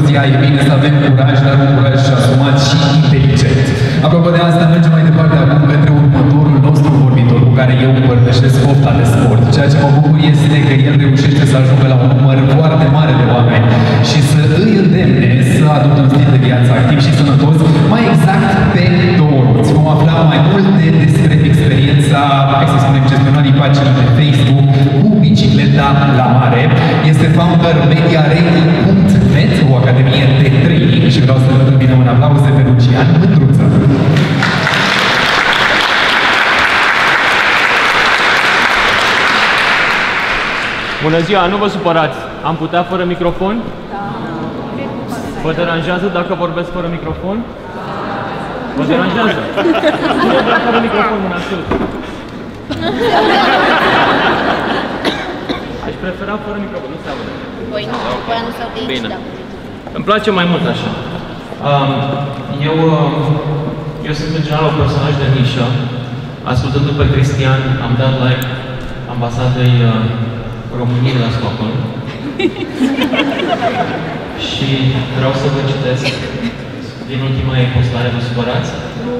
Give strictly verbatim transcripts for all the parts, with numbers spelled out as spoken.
soluția, e bine să avem curaj, dar un curaj și asumat și inteligent. Apropo de asta, mergem mai departe acum către următorul nostru vorbitor cu care eu împărtășesc pofta de sport. Ceea ce mă bucur este că el reușește să ajungă la un număr foarte mare de oameni și să îi îndemne să adopte un stil de viață activ și sănătos, mai exact pe două roți. Vom afla mai multe despre experiența, hai să spunem, gestionării paginii pe Facebook cu bicicleta la mare. Este founder mediarating punct net, o academie de training, și vreau să-l întâmpinăm în aplauze pe Lucian Mândruță. Bună ziua, nu vă supărați. Am putea fără microfon? Da. Vă deranjează dacă vorbesc fără microfon? Vă deranjează? Cine vrea fără microfon, mâna sus? Aș prefera fără microfon, nu se aude. Păi nu, după aia nu se aude aici. Bine. Îmi place mai mult așa. Um, eu, eu sunt în general un personaj de nișă. Ascultându-l pe Cristian, am dat like ambasadei uh, României la Stockholm. Și vreau să vă citesc din ultima ei postare, vă supărați? Nu.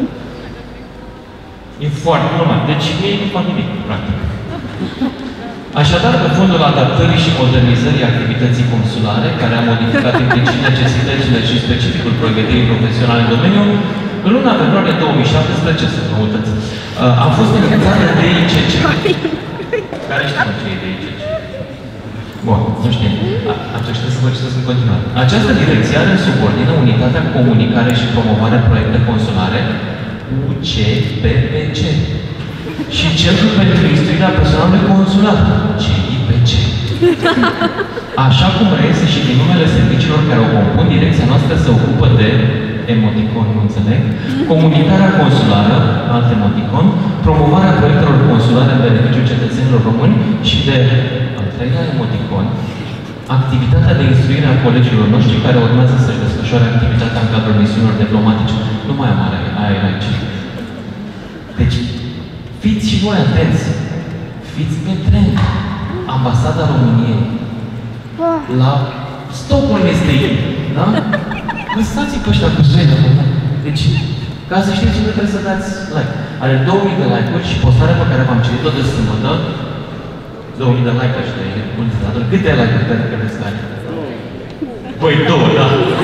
E foarte normal. Deci ei nu fac nimic, practic. Așadar, pe fondul adaptării și modernizării activității consulare, care a modificat implicit necesitățile și specificul pregătirii profesionale în domeniu, în luna februarie două mii șaptesprezece, să vă uitați, am fost înființată de I C C. Care știu ce e de I C C? Bun, nu știu. Atunci trebuie să vă citesc în continuare. Această direcție are în subordină Unitatea Comunicare și Promovare Proiecte Consulare, U C P P C, și Centrul pentru Instruirea Personalului Consular, C I P C. Așa cum reiese și din numele serviciilor care o compun, direcția noastră se ocupă de emoticon, nu înțeleg, comunicarea consulară, alt emoticon, promovarea proiectelor consulare în beneficiul cetățenilor români și de, al treilea emoticon, activitatea de instruire a colegilor noștri care urmează să-și desfășoare activitatea în cadrul misiunilor diplomatice. Nu mai am aia, aia era aici. Deci, fiți și voi atenți, fiți pe trend. Ambasada României la Stockholm este ei, da? Lăsați-i pe ăștia cu zile, deci, ca să știți ce trebuie să dați like. Are două mii de like-uri și postarea pe care v-am citit-o de sâmbătă, două mii de like-uri și de utilizatori. Câte like-uri pentru că veți care? Băi, două, da?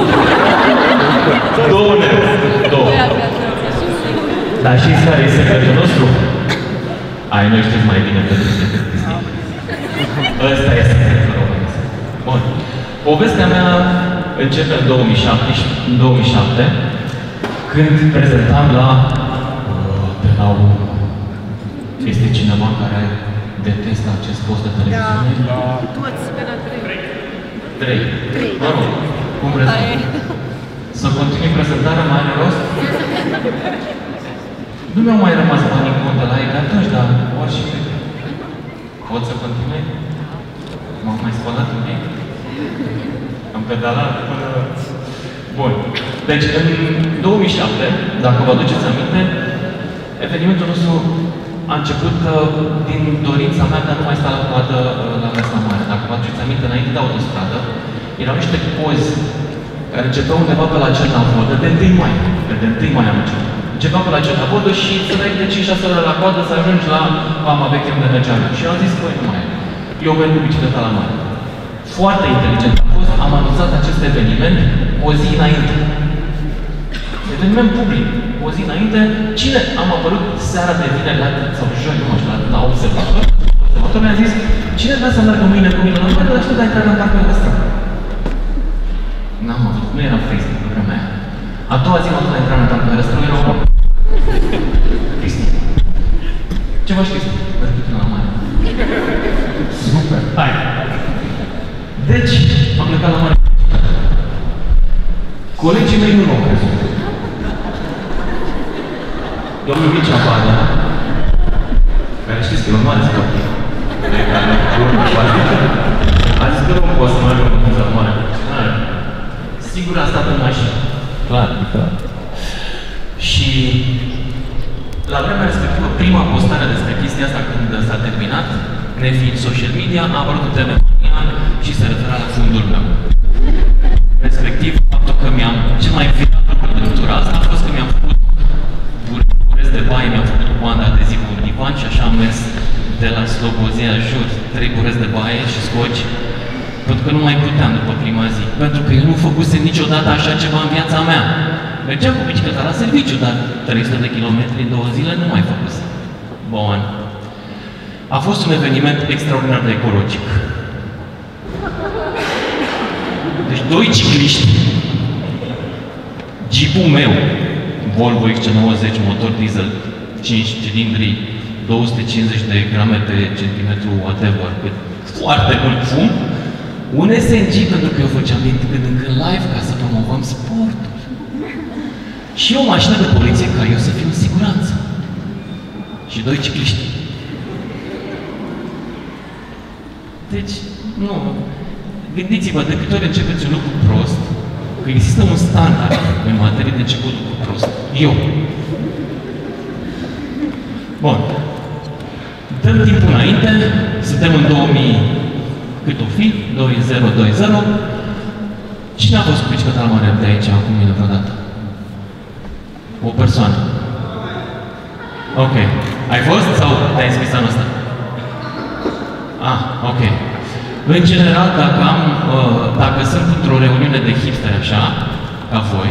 Două, ne? Două. Dar știți care e secretul nostru? Ai, noi știți mai bine decât Cristi. Ăsta este secretul românesc. Bun. Povestea mea începe în două mii șapte, în două mii șapte, când prezentam la de la un... Este cineva care detestă acest post de televiziune? Da, toți pe la trei. Trei. Trei. Mă rog, cum rezolv? Să continui prezentarea, mai are rost? Nu mi-au mai rămas bani în cont de la ei de atunci, dar ori și cât. Pot să continui? M-am mai spălat un pic? Am pedalat până... Bun. Deci, în două mii șapte, dacă vă aduceți aminte, evenimentul nostru a început din dorința mea de a nu mai sta la coadă la Mesa Mare. Dacă vă aduceți aminte, înainte de autostradă, erau niște pozi care începeau undeva pe la Cernavodă, de întâi mai. De întâi mai am început. Începeam pe la Cernavodă și să mergi de cinci șase ore la coadă să ajungi la Vama Veche unde mergeam. Și eu am zis, băi, nu mai e. Eu merg cu bicicleta la mare. Foarte inteligent am fost, am anunțat acest eveniment o zi înainte. Eveniment public, o zi înainte. Cine am apărut seara de vineri la, sau joi, nu mă știu, la observator? Observator mi-a zis, cine vrea să meargă mâine cu mine? Nu vreau să știu de intrare în parcul ăsta. N-am avut, nu era Facebook pe vremea aia. A doua zi m-am dus la intrare în parcul ăsta, nu era o Cristi. Ce faci, Cristi? Merg până la mare. Super! Hai! Deci, am plecat la mare. Colegii mei nu m-au crezut. Domnul Mircea Badea, care știți că e un mare sportiv, de care a zis că nu pot să merg în la mare. Sigur a stat în mașină. Clar, clar. Și la vremea respectivă, prima postare despre chestia asta, când s-a terminat, nefiind social media, a apărut un termen maniac și se refera la fundul meu. Respectiv, baie și scoci, pentru că nu mai puteam după prima zi. Pentru că eu nu făcusem niciodată așa ceva în viața mea. Mergeam cu bicicleta la serviciu, dar trei sute de kilometri în două zile nu mai făcusem. Bun. A fost un eveniment extraordinar de ecologic. Deci doi cicliști, Jeep-ul meu, Volvo X C nouăzeci, motor diesel, cinci cilindri, două sute cincizeci de grame pe centimetru, whatever, foarte mult fum, un S N G, pentru că eu făceam din când în când live ca să promovăm sportul. Și o mașină de poliție ca eu să fiu în siguranță. Și doi cicliști. Deci, nu. Gândiți-vă, de câte ori începeți un lucru prost, că există un standard în materie de început lucru prost. Eu. Bun. Dăm timpul înainte, suntem în două mii, cât o fi, doi mii douăzeci. Cine a fost cu bicicleta la mare de aici, acum mine vreodată? O persoană. Ok. Ai fost sau te-ai înscris anul ăsta? Ah, ok. În general, dacă, am, dacă sunt într-o reuniune de hipster așa, ca voi,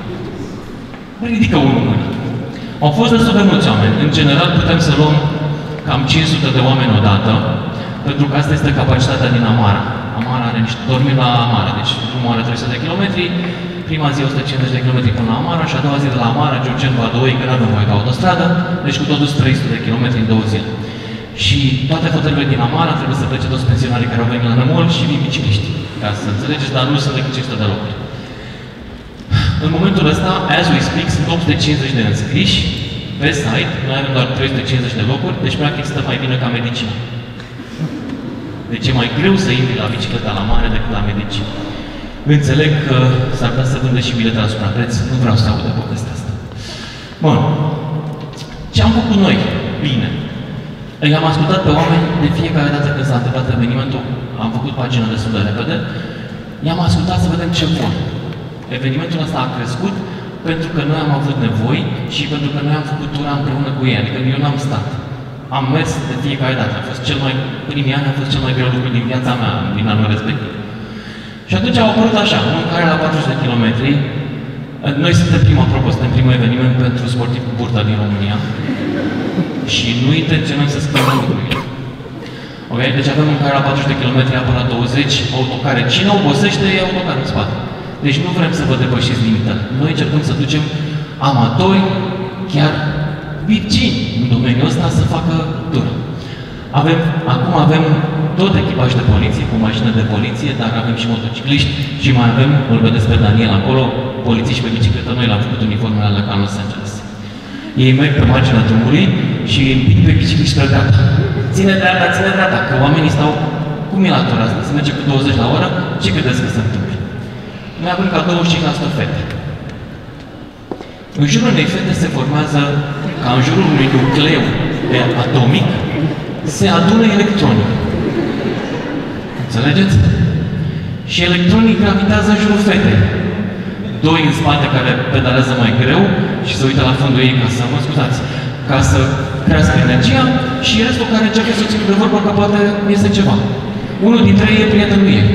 ridică unul mâna. Au fost destul de mulți oameni. În general, putem să luăm cam cinci sute de oameni odată, pentru că asta este capacitatea din Amara. Amara are niște... Dormim la Amara, deci drumul are trei sute de kilometri, prima zi o sută cincizeci de kilometri până la Amara și a doua zi de la Amara, Giurgen, Vadoi, că nu avem voie ca autostradă, deci cu totul trei sute de kilometri în două zile. Și toate hotelurile din Amara trebuie să plece toți pensionarii care au venit la Nămol și vin bicicliști. Ca să înțelegeți, dar nu sunt decât cinci sute de locuri. În momentul ăsta, as we speak, sunt opt sute cincizeci de înscriși pe site, noi avem doar trei sute cincizeci de locuri, deci practic stă mai bine ca medicină. Deci e mai greu să intri la bicicleta la mare decât la medicină. Înțeleg că s-ar putea să vândă și bilete la suprapreț, nu vreau să aud de povestea asta. Bun. Ce am făcut noi? Bine. I-am ascultat pe oameni de fiecare dată când s-a întâmplat evenimentul, am făcut pagina destul de repede, i-am ascultat să vedem ce vor. Evenimentul ăsta a crescut pentru că noi am avut nevoi și pentru că noi am făcut tura împreună cu ei, adică eu n-am stat. Am mers de fiecare dată, a fost cel mai, primii ani a fost cel mai greu lucru din viața mea, din anul respectiv. Și atunci au apărut așa, mâncare la patruzeci de kilometri. Noi suntem prima, apropo, suntem primul eveniment pentru sportiv cu burta din România. Și nu intenționăm să schimbăm lucrurile. Ok? Deci avem mâncare la patruzeci de kilometri, apă la douăzeci, autocare. Cine obosește, e autocar în spate. Deci nu vrem să vă depășiți limitele. Noi încercăm să ducem amatori, chiar virgini în domeniul ăsta să facă tură. Avem, acum avem tot echipaj de poliție, cu mașină de poliție, dar avem și motocicliști și mai avem, îl vedeți pe Daniel acolo, polițiști pe bicicletă. Noi l-am făcut uniformele alea ca în Los Angeles. Ei merg pe marginea drumului și îi împing pe bicicliști spre dreapta. Ține dreapta, ține dreapta, că oamenii stau cum e la tura asta, se merge cu douăzeci la oră, ce credeți că se întâmplă? Noi avem ca douăzeci și cinci la sută fete. În jurul unei fete se formează, ca în jurul unui nucleu atomic, se adună electronii. Înțelegeți? Și electronii gravitează în jurul fetei. Doi în spate care pedalează mai greu și se uită la fundul ei ca să, mă scuzați, ca să crească energia și restul care încearcă să țină de vorbă că poate iese ceva. Unul dintre ei e prietenul ei.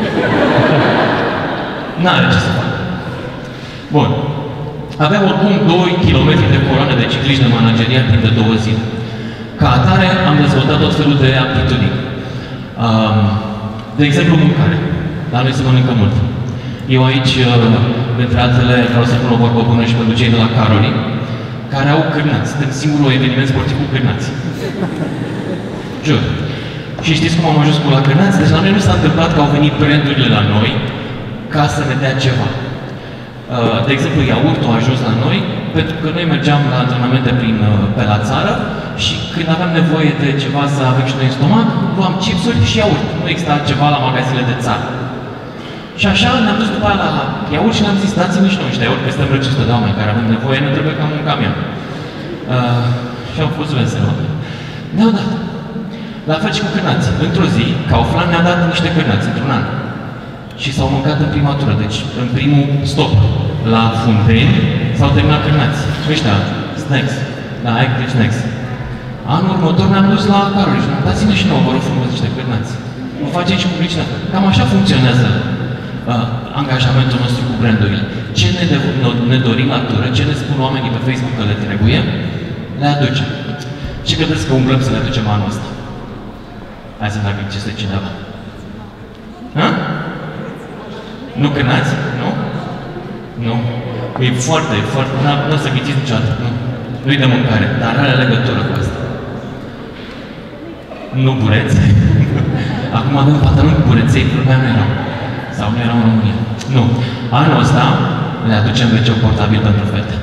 N-are ce să facă. Bun. Avem oricum doi kilometri de coloane de cicliști de manageriat timp de două zile. Ca atare am dezvoltat tot felul de aptitudini. Um, de exemplu, mâncare. La noi se mănâncă mult. Eu aici, între altele, vreau să pun o vorbă bună și pentru cei de la Caroli, care au cârnați. Suntem singurul eveniment sportiv cu cârnați. Jur. Și știți cum am ajuns cu la cârnați? Deci la noi nu s-a întâmplat că au venit brandurile la noi ca să ne dea ceva. De exemplu, iaurtul a ajuns la noi pentru că noi mergeam la antrenamente prin, pe la țară și când aveam nevoie de ceva să avem și noi în stomac, luam chipsuri și iaurt. Nu exista ceva la magazinele de țară. Și așa ne-am dus după aia la iaurt și ne-am zis, dați-mi și noi niște iaurt, că suntem vreo cinci sute de oameni care avem nevoie, nu trebuie cam un camion. Uh, și am fost vesel. Ne-au dat. La fel și cu cârnați. Într-o zi, Kaufland ne-a dat niște cârnați, într-un an. Și s-au mâncat în prima tură, deci în primul stop. La Fundeni s-au terminat cârnați. Ăștia, snacks. La Active Snacks. Anul următor ne-am dus la Carol și ne-am dați-ne și nouă, vă rog frumos, niște cârnați. o facem și publicitate. Cam așa funcționează uh, angajamentul nostru cu brandurile. Ce ne, de, ne dorim la tură, ce ne spun oamenii pe Facebook că le trebuie, le aducem. Ce credeți că umblăm să le aducem anul ăsta? Hai să dacă ce este cineva. Ha? Nu cânați? Nu? Nu. E foarte, foarte, nu o să ghiciți niciodată. Nu. Nu-i de mâncare, dar are legătură cu asta. Nu bureți. Acum avem pantaloni cu bureței, lumea nu erau. Sau nu erau în România. Nu. Anul ăsta le aducem ve ce-ul portabil pentru fete.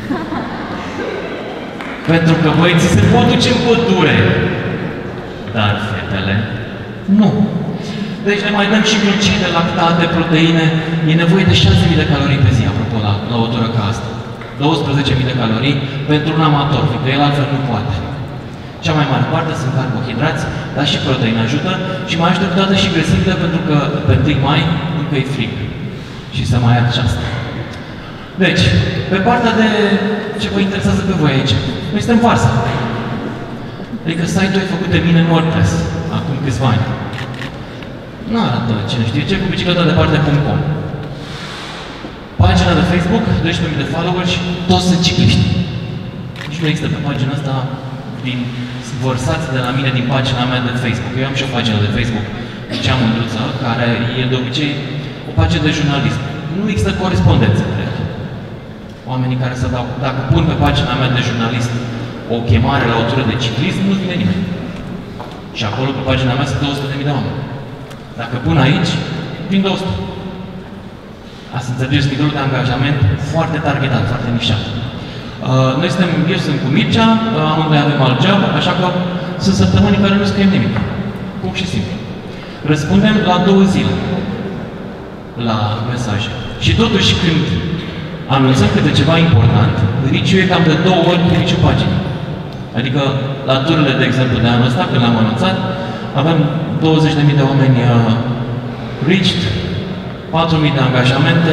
Pentru că băieții se pot duce în pădure. Dar fetele, nu. Deci ne mai dăm și glucide, lactate, proteine. E nevoie de șase mii de calorii pe zi, apropo, la, la o tură ca asta. douăsprezece mii de calorii pentru un amator, fiindcă el altfel nu poate. Cea mai mare parte sunt carbohidrați, dar și proteine ajută și mai ajută câteodată și grăsimile, pentru că pe întâi mai încă e frig. Și să mai ia asta. Deci, pe partea de ce vă interesează pe voi aici, noi suntem Varsa. Adică site-ul e făcut de mine în WordPress, acum câțiva ani. Nu arată cine știe ce, cu bicicleta de parte punct com. Pagina de Facebook, doisprezece mii de followers și toți sunt cicliști. Nici nu există pe pagina asta din vărsați de la mine din pagina mea de Facebook. Eu am și o pagină de Facebook, cea mândruță, care e de obicei o pagină de jurnalism. Nu există corespondență între ele. Oamenii care să dau, dacă pun pe pagina mea de jurnalist o chemare la o tură de ciclism, nu vine nimeni. Și acolo pe pagina mea sunt două sute de mii de oameni. Dacă pun aici, vin două sute. Asta înțelegeți nivelul de angajament foarte targetat, foarte nișat. Uh, noi suntem, eu sunt cu Mircea, uh, amândoi avem alt job, așa că sunt săptămâni în care nu scriem nimic. Pur și simplu. Răspundem la două zile la mesaje. Și totuși când anunțăm câte ceva important, riciul e cam de două ori pe riciul paginii. Adică la turile, de exemplu, de anul ăsta, când l-am anunțat, avem douăzeci de mii de oameni uh, reached, patru mii de angajamente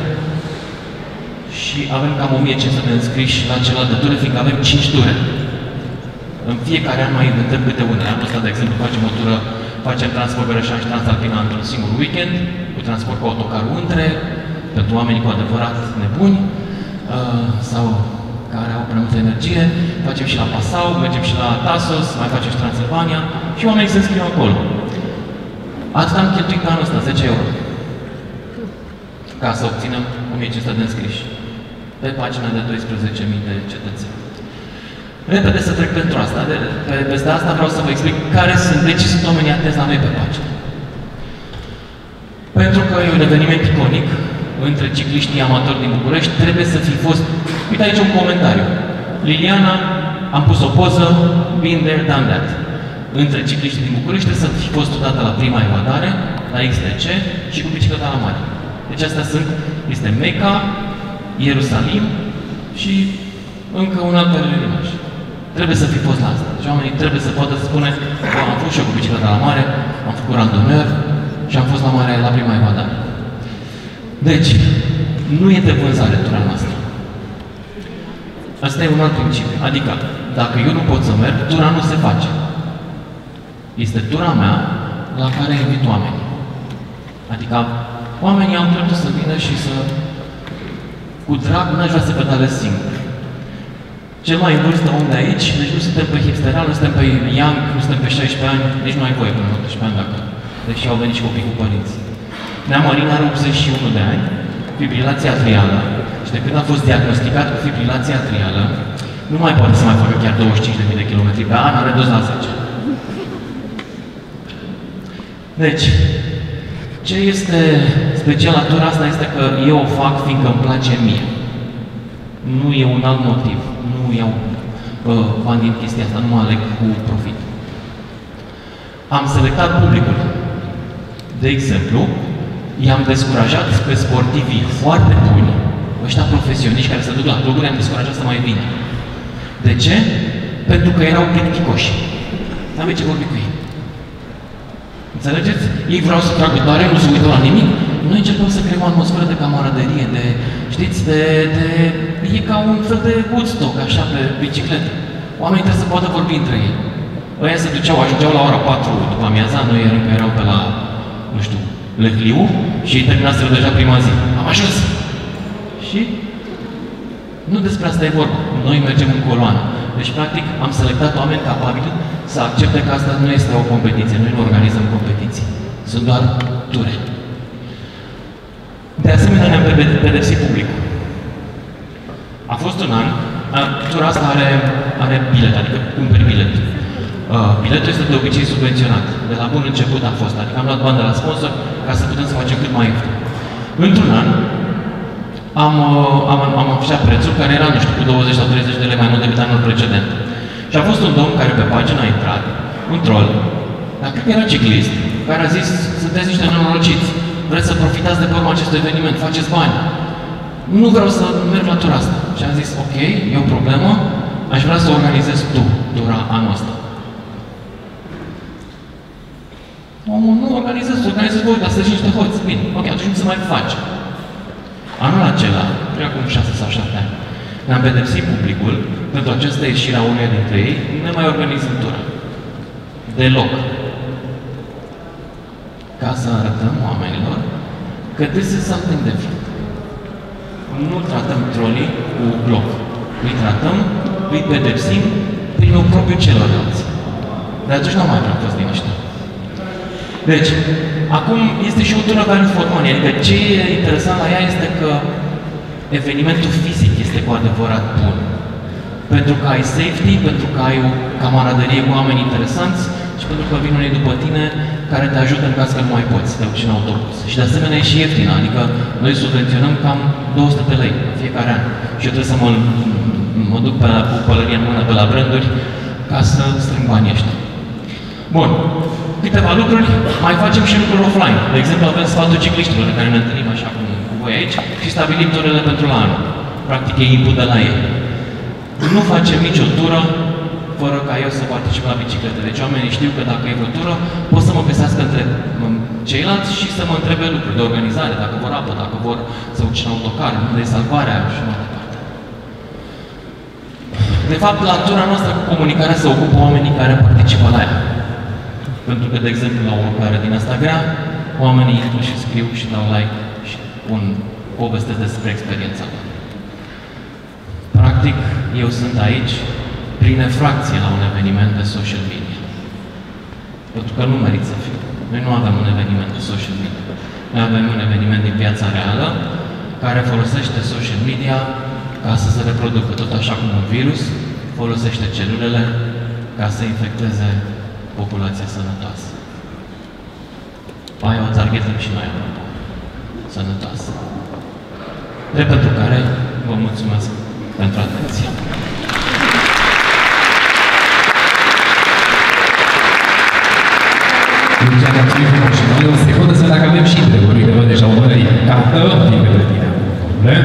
și avem cam o mie cinci sute de înscriși la celălalt de ture, fiindcă avem cinci ture. În fiecare an mai inventăm câte unele. Anul ăsta, de exemplu, facem o tură, facem Transfăgărășan și Transalpina într-un singur weekend, cu transport cu autocarul între, pentru oamenii cu adevărat nebuni, uh, sau care au prea multă energie. Facem și la Passau, mergem și la Tasos, mai facem și Transilvania și oamenii se înscriu acolo. Atât am cheltuit pe anul ăsta, zece euro. Ca să obținem o mie cinci sute de înscriși pe pagina de doisprezece mii de cetățeni. Repede să trec pentru asta. De, pe, peste asta vreau să vă explic care sunt, de ce sunt oamenii atenți la noi pe pagină. Pentru că e un eveniment iconic între cicliștii amatori din București, trebuie să fi fost... Uite aici un comentariu. Liliana, am pus o poză, been there, done that. Între cicliștii din București trebuie să fi fost odată la prima evadare, la X T C și cu bicicleta la mare. Deci astea sunt, este Mecca, Ierusalim și încă un alt pelerinaj. Trebuie să fi fost la asta. Deci oamenii trebuie să poată să spune că am fost și eu cu bicicleta la mare, am făcut randoneur și am fost la mare la prima evadare. Deci, nu e de vânzare tura noastră. Asta e un alt principiu. Adică, dacă eu nu pot să merg, tura nu se face. Este tura mea la care invit oamenii. Adică, oamenii au dreptul să vină și să... Cu drag, n-aș vrea să pedalez singur. Cel mai în vârstă om de aici, deci nu suntem pe hipsteral, nu suntem pe young, nu suntem pe șaisprezece ani, nici nu ai voie până la optsprezece ani dacă... Deși au venit și copii cu părinți. Nea Marin are optzeci și unu de ani, fibrilație atrială, și de când a fost diagnosticat cu fibrilație atrială, nu mai poate să mai facă chiar douăzeci și cinci de mii de kilometri pe an, are dus la zece. Deci, ce este special la tura asta este că eu o fac fiindcă îmi place mie. Nu e un alt motiv. Nu iau uh, bani din chestia asta, nu mă aleg cu profit. Am selectat publicul. De exemplu, i-am descurajat pe sportivii foarte buni, ăștia profesioniști care se duc la cluburi, i-am descurajat să mai vină. De ce? Pentru că erau plicticoși. N-aveți ce vorbi cu ei. Înțelegeți? Ei vreau să tragă tare, nu se uită la nimic. Noi încercăm să creăm o atmosferă de camaraderie, de, știți, de, de... E ca un fel de Woodstock, așa, pe bicicletă. Oamenii trebuie să poată vorbi între ei. ăia se duceau, ajungeau la ora patru după amiaza, noi încă eram pe la, nu știu, Lăhliu și ei terminaseră deja prima zi. Am ajuns! Și nu despre asta e vorba. Noi mergem în coloană. Deci, practic, am selectat oameni capabili să accepte că asta nu este o competiție. Noi nu organizăm competiții. Sunt doar ture. De asemenea, ne-am pedepsit publicul. A fost un an, tura asta are, are bilet, adică cumperi bilet. Uh, biletul este de obicei subvenționat. De la bun început a fost, adică am luat bani de la sponsor ca să putem să facem cât mai ieftin. Într-un an, am, uh, am, am afișat prețul care era, nu știu, cu douăzeci sau treizeci de lei mai mult decât anul precedent. Și a fost un domn care pe pagină a intrat, un troll, dar cred că era ciclist, care a zis, sunteți niște nenorociți, vreți să profitați de pe urma acestui eveniment, faceți bani. Nu vreau să merg la tura asta. Și am zis, ok, e o problemă, aș vrea să organizez tu tura anul ăsta. Omul, nu organizez, organizez voi, dar să zici niște hoți. Bine, ok, atunci nu se mai face. Anul acela, cred acum șase sau șapte ani, ne-am pedepsit publicul pentru această ieșire a uneia dintre ei, nu ne mai organizăm tura. Deloc. Ca să arătăm oamenilor că this is something different. Nu tratăm trolii cu bloc. Îi tratăm, îi pedepsim prin oprobiul celorlalți. De atunci nu am mai fost din ăștia. Deci, acum este și o tură value for money. Adică ce e interesant la ea este că evenimentul fizic este cu adevărat bun. Pentru că ai safety, pentru că ai o camaraderie cu oameni interesanți și pentru că vin unii după tine care te ajută în caz că nu mai poți să te urci în autobuz. Și de asemenea e și ieftină, adică noi subvenționăm cam două sute de lei în fiecare an. Și eu trebuie să mă, mă duc pe la, cu pălăria în mână pe la branduri ca să strâng banii ăștia. Bun. Câteva lucruri, mai facem și lucruri offline. De exemplu, avem sfatul cicliștilor în care ne întâlnim așa cum cu voi aici și stabilim turele pentru la anul. Practic e input de la ei. Nu facem nicio tură fără ca eu să particip la bicicletă. Deci oamenii știu că dacă e o tură, pot să mă găsească între ceilalți și să mă întrebe lucruri de organizare, dacă vor apă, dacă vor să urce în autocar, de salvarea și mai departe. De fapt, la tura noastră cu comunicarea se ocupă oamenii care participă la ea. Pentru că, de exemplu, la o lucrare din asta grea, oamenii intră și scriu și dau like și pun povestesc despre experiența lor. Practic, eu sunt aici prin efracție la un eveniment de social media. Pentru că nu merit să fiu. Noi nu avem un eveniment de social media. Noi avem un eveniment din viața reală care folosește social media ca să se reproducă. Tot așa cum un virus folosește celulele ca să infecteze populația sănătoasă. Aia o targetăm și noi, apropo. Sănătoasă. De pentru care vă mulțumesc pentru atenție. Luciana, mulțumim frumos și noi o secundă să dacă avem și întrebări. Uite, văd deja o mână ridicată. Fii către tine. Probleme?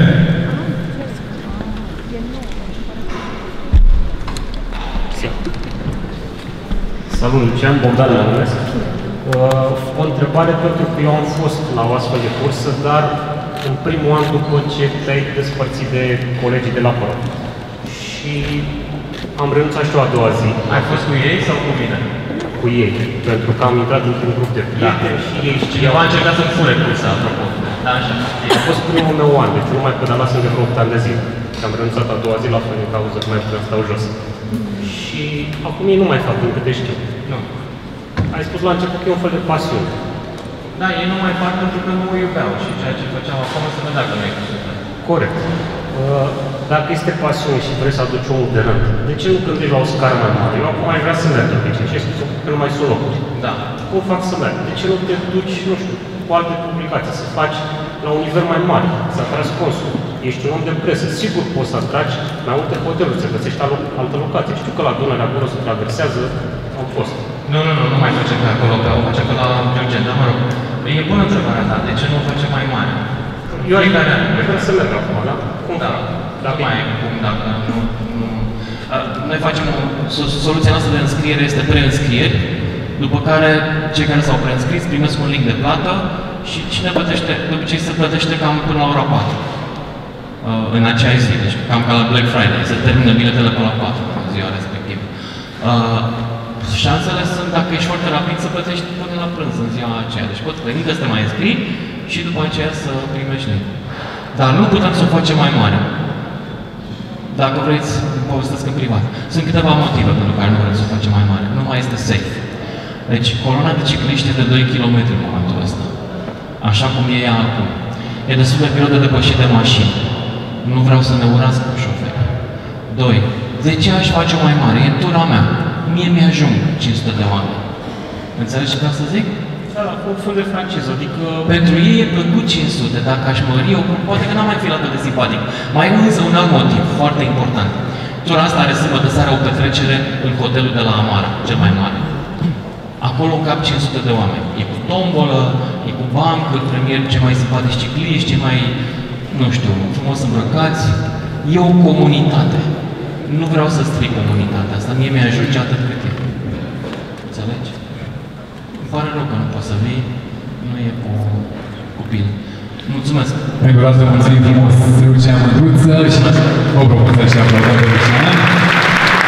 Salut, Lucian, Bogdan mă numesc. Uh, o întrebare pentru că eu am fost la o astfel de cursă, dar în primul an după ce te-ai despărțit de colegii de la Pără. Și am renunțat și eu a doua zi. Ai fost cu ei sau cu mine? Cu ei, pentru că am intrat într-un grup de prieteni da. Și ei știau... Cineva a încercat să-mi fure cursa, apropo. Da, așa. A fost primul meu an, deci nu mai pedalasem de vreo opt ani de zi. Și am renunțat a doua zi la fel, din cauza că mai puteam stau jos. Și acum ei nu mai fac, din câte știu. Nu. Ai spus la început că e un fel de pasiune. Da, ei nu mai fac pentru că nu o iubeau și ceea ce făceam acum să vedea că nu e cu suflet. Corect. Uh, dacă este pasiune și vrei să aduci omul de rând, de ce nu gândești la o scară mai mare? Eu acum aș vrea să merg de obicei și ai spus că nu mai sunt locuri. Da. Cum fac să merg? De ce nu te duci, nu știu, cu alte publicații, să faci la un nivel mai mare, să atragi sponsor? Ești un om de presă, sigur poți să atragi mai multe hoteluri, să găsești altă locație. Știu că la Dunăre acolo se traversează, am fost. Nu, nu, nu, nu mai facem pe acolo, pe o facem pe la Georgen, dar mă rog. E bună întrebarea ta, de ce nu o facem mai mare? Eu aș vrea să merg acum, da? Cum da, dacă mai e cum, dacă nu, nu... Noi facem o... Soluția noastră de înscriere este preînscrieri, după care cei care s-au preînscris primesc un link de plată și cine plătește, de obicei se plătește cam până la ora patru. În acea zi, deci cam ca la Black Friday, se termină biletele până la patru în ziua respectivă. șansele sunt, dacă ești foarte rapid, să plătești până la prânz în ziua aceea. Deci poți veni să te mai înscrii și după aceea să primești lei. Dar nu putem să o facem mai mare. Dacă vreți, povestesc în privat. Sunt câteva motive pentru care nu vrem să o facem mai mare. Nu mai este safe. Deci, coloana de cicliști e de doi kilometri în momentul ăsta. Așa cum e ea acum. E destul de greu de depășit de mașini. Nu vreau să ne urască cu șoferi. Doi. De ce aș face-o mai mare? E tura mea. Mie mi-ajung cinci sute de oameni. Înțelegi ce vreau să zic? Da, da, cu un fel de franciză, adică... Pentru ei e plăcut cinci sute, dacă aș mări-o, poate că n-am mai fi la atât de simpatic. Mai e însă un alt motiv, foarte important. Tura asta are sâmbătă seara o petrecere în hotelul de la Amara, cel mai mare. Acolo cap cinci sute de oameni. E cu tombolă, e cu bancuri, premieri cei mai simpatici cicliști, cei mai, nu știu, frumos îmbrăcați. E o comunitate. Nu vreau să stric comunitatea asta, mie mi-ajunge atât cât e. Înțelegi? Îmi pare rău că nu poți să vii, nu e cu copil. Mulțumesc! Pentru asta mulțumim frumos Lucian Mândruță și o propun să-și aplaudăm pe Lucian.